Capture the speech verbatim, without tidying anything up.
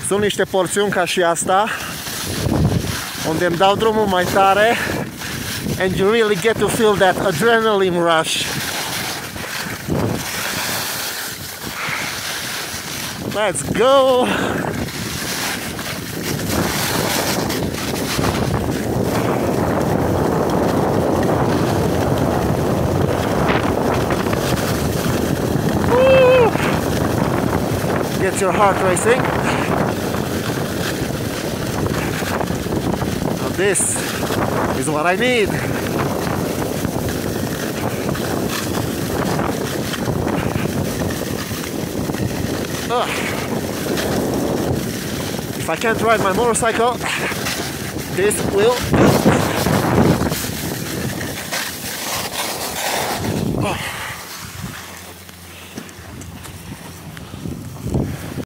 Sunt niște porțiuni ca și asta, unde îmi dau drumul mai tare and you really get to feel that adrenaline rush. Let's go! Woo! Gets your heart racing. Now this is what I need. Ugh. If I can't ride my motorcycle, this will